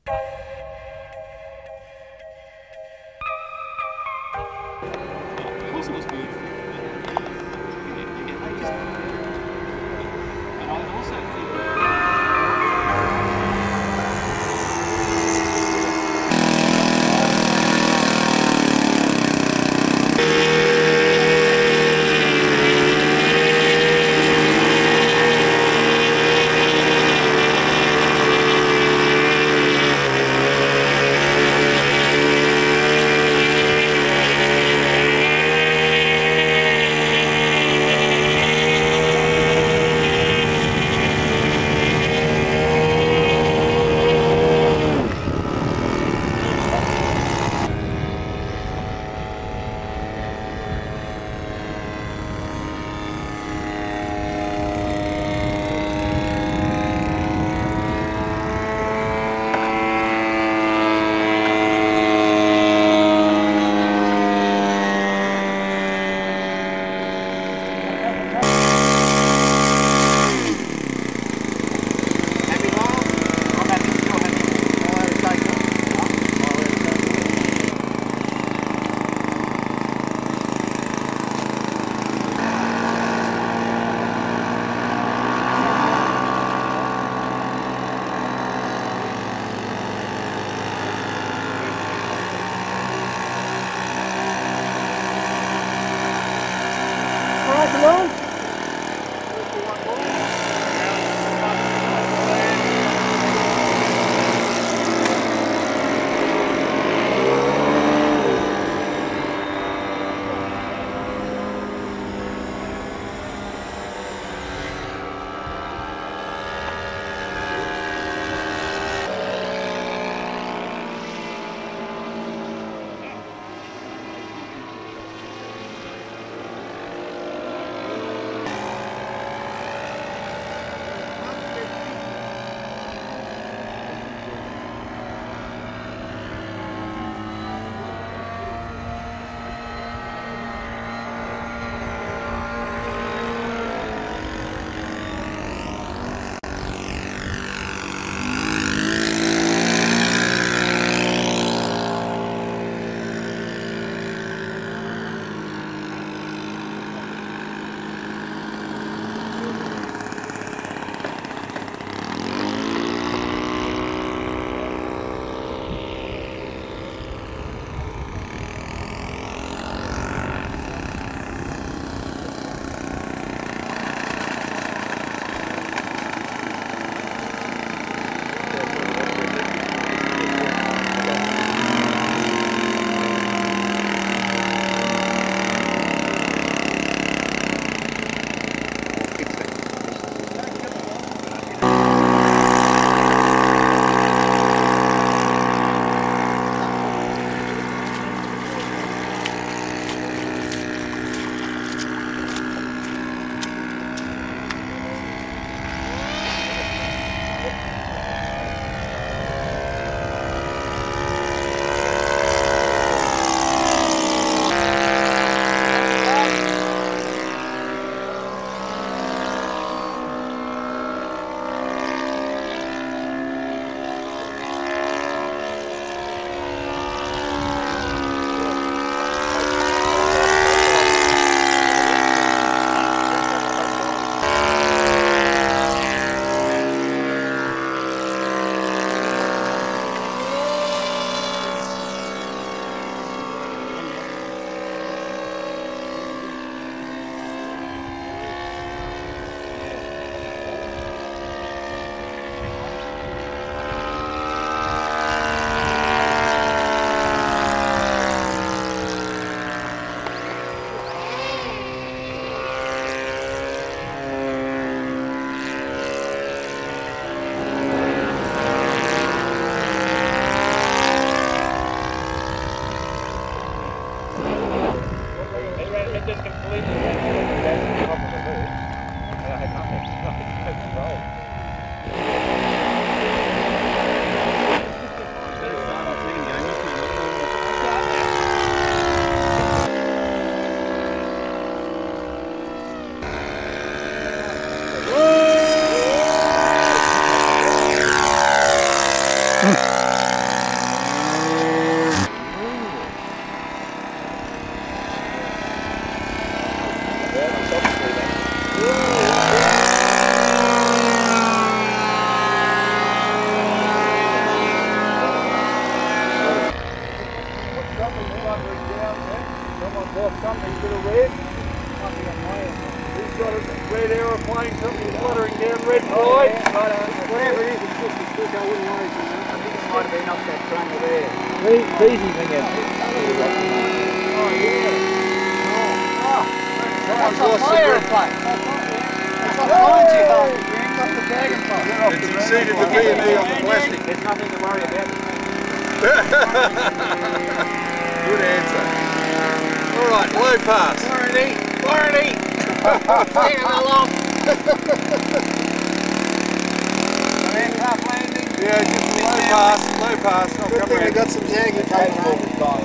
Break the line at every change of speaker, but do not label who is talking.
Also was good. And I also
Alright.
Whatever it is, it's just a stick, I wouldn't worry too much.
I think it might have been off that trainer there.
It's easy when you...
Oh yeah.
That's a fire pipe. That's a pointy pipe. That's the dragon pipe.
It's exceeded the B&E on the plastic.
There's nothing to worry about.
Good answer. Alright, low pass.
Warranty! Bring him along!
Aircraft landing? Yeah, just low pass, not
Good thing we
coming
got some jagged tape.